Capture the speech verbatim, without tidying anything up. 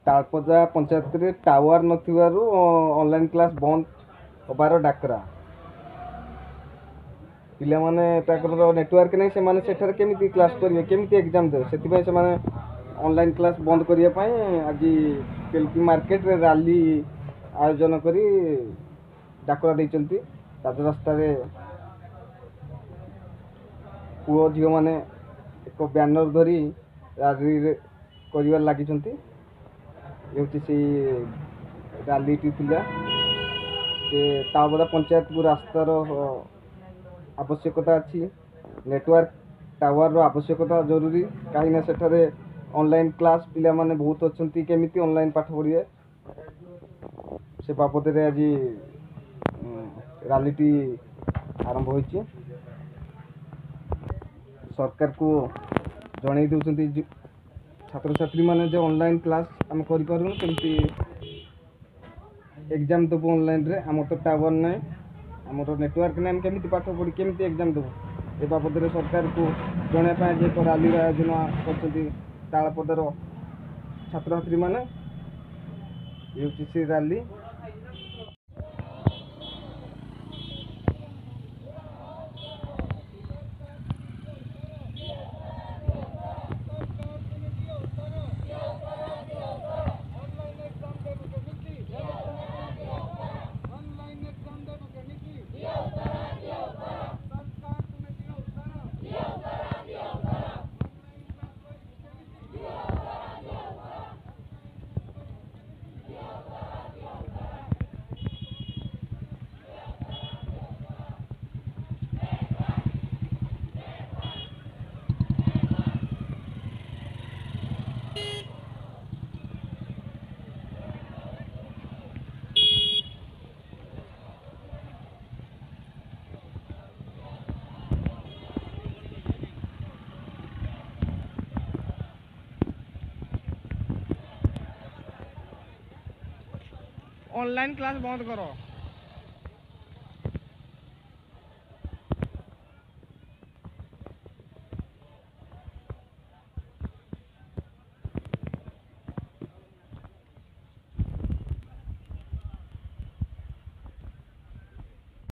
तालपजा पंचायत रे tower नथिबारु online class बंद होबार डाकरा पिला माने ताकर नेटवर्क नै से माने सेठर केमिति क्लास करिवे केमिति एग्जाम देबे सेति पय से माने ऑनलाइन क्लास बंद करिया पय आज केलपी मार्केट रे रैली आयोजन करी डाकरा दैचंती राज रास्ता रे पुओ झियो माने एक बैनर धरी रैली रे करिवार लागिचंती रैली तालबदा पंचायत को रास्तार आवश्यकता अच्छी नेटवर्क टावर आवश्यकता जरूरी कहीं सेठारे ऑनलाइन क्लास पिला माने बहुत अच्छा केमिति ऑनलाइन पाठ पढ़िए से बाबद रे आज रैली आरंभ होइछि सरकार को जणै दउछंती छात्र छात्री माने जो ऑनलाइन क्लास हम करि पारुन केमती एग्जाम देबो ऑनलाइन रे हमर तो टावर नै हमर नेटवर्क नै हम केमिति पाठ पढि केमिति एग्जाम देबो ए बाबद रे सरकार को जणे पाए जे को रैली आयोजन करछंती तालपदर छात्र छात्री माने यूटीसी रैली ऑनलाइन क्लास बंद करो।